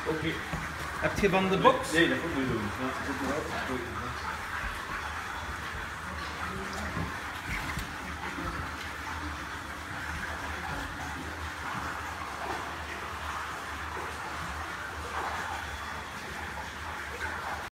Heb je van de box? Nee, dat moet je doen. Dat is ook wel.